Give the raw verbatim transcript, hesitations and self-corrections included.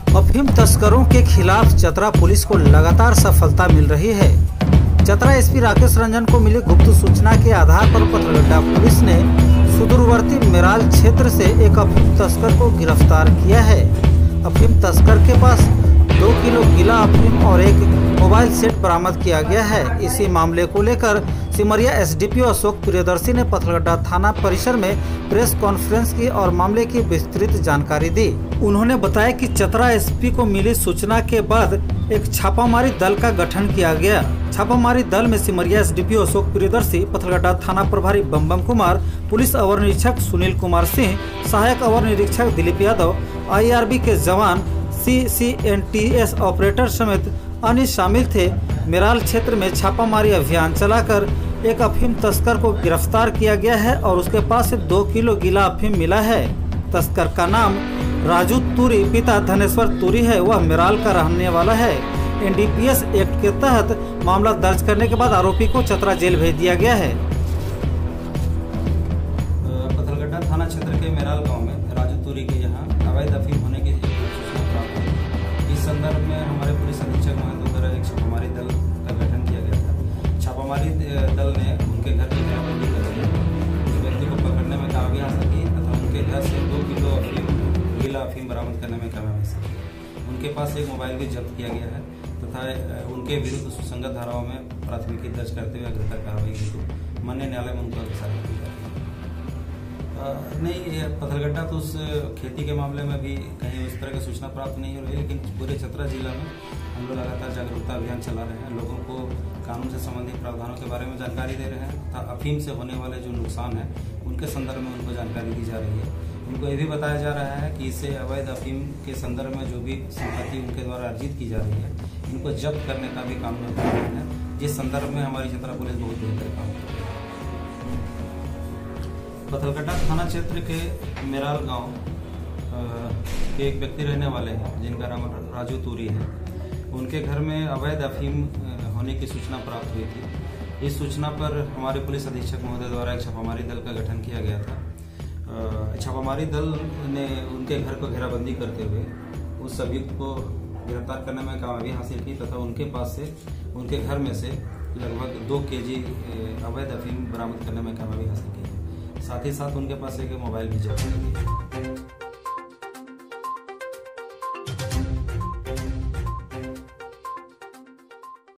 अफीम तस्करों के खिलाफ चतरा पुलिस को लगातार सफलता मिल रही है। चतरा एसपी राकेश रंजन को मिली गुप्त सूचना के आधार पर पथलगड्डा पुलिस ने सुदूरवर्ती मेराल क्षेत्र से एक अफीम तस्कर को गिरफ्तार किया है। अफीम तस्कर के पास दो किलो गीला अफीम और एक मोबाइल सेट बरामद किया गया है। इसी मामले को लेकर सिमरिया एसडीपीओ अशोक प्रियदर्शी ने पथलगड्डा थाना परिसर में प्रेस कॉन्फ्रेंस की और मामले की विस्तृत जानकारी दी। उन्होंने बताया कि चतरा एसपी को मिली सूचना के बाद एक छापामारी दल का गठन किया गया। छापामारी दल में सिमरिया एसडीपीओ अशोक प्रियदर्शी, पथलगड्डा थाना प्रभारी बम कुमार, पुलिस अवर निरीक्षक सुनील कुमार सिंह, सहायक अवर निरीक्षक दिलीप यादव, आईआरबी के जवान, C C N T S operator समेत अन्य शामिल थे। मेराल क्षेत्र में छापामारी अभियान चलाकर एक अफीम तस्कर को गिरफ्तार किया गया है और उसके पास से दो किलो गीला अफीम मिला है। तस्कर का नाम राजू तुरी, पिता धनेश्वर तुरी है। वह मेराल का रहने वाला है। N D P S act के तहत मामला दर्ज करने के बाद आरोपी को चतरा जेल भेज दिया गया है। पथलगड्डा थाना क्षेत्र के मेराल गांव में राजू तुरी के यहाँ अवैध अफीम होने की सूचना प्राप्त हुई। इस संदर्भ में हमारे पुलिस अधीक्षक महोदय द्वारा एक छापामारी दल का गठन किया गया था। छापामारी दल ने उनके घर की घेराबंदी करके उस व्यक्ति को पकड़ने में कामयाबी हासिल की तथा उनके घर से दो किलो अफीम गीला अफीम बरामद करने में कामयाबी हासिल की। उनके पास एक मोबाइल भी जब्त किया गया है तथा उनके विरुद्ध सुसंगत धाराओं में प्राथमिकी दर्ज करते हुए अग्रतर कार्रवाई हेतु माननीय न्यायालय में उनको अग्रसर किया गया है। नहीं, पथलगड्डा तो उस खेती के मामले में भी कहीं उस तरह की सूचना प्राप्त नहीं हो रही, लेकिन पूरे चतरा जिला में हम लोग लगातार जागरूकता अभियान चला रहे हैं। लोगों को कानून से संबंधित प्रावधानों के बारे में जानकारी दे रहे हैं तथा अफीम से होने वाले जो नुकसान है उनके संदर्भ में उनको जानकारी दी जा रही है। उनको ये भी बताया जा रहा है कि इससे अवैध अफीम के संदर्भ में जो भी संपत्ति उनके द्वारा अर्जित की जा रही है इनको जब्त करने का भी काम है, जिस संदर्भ में हमारी चतरा पुलिस बहुत बेहतर काम कर रही है। पथलगड्डा थाना क्षेत्र के मेराल गांव के एक व्यक्ति रहने वाले हैं जिनका नाम राजू तुरी है। उनके घर में अवैध अफीम होने की सूचना प्राप्त हुई थी। इस सूचना पर हमारे पुलिस अधीक्षक महोदय द्वारा एक छापामारी दल का गठन किया गया था। छापामारी दल ने उनके घर को घेराबंदी करते हुए उस अभियुक्त को गिरफ्तार करने में कामयाबी हासिल की तथा उनके पास से उनके घर में से लगभग दो के जी अवैध अफीम बरामद करने में कामयाबी हासिल की। साथ ही साथ उनके पास एक मोबाइल भी जब्त किया गया।